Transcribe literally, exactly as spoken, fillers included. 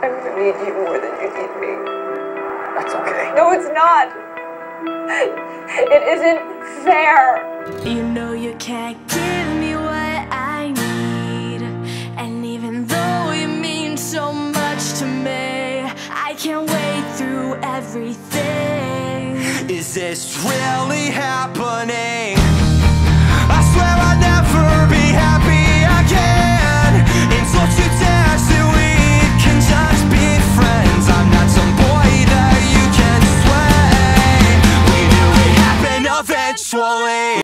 I'm gonna need you more than you need me. That's okay. No, it's not. It isn't fair. You know you can't give me what I need, and even though you mean so much to me, I can't wait through everything. Is this really happening? I swear I'll never be happy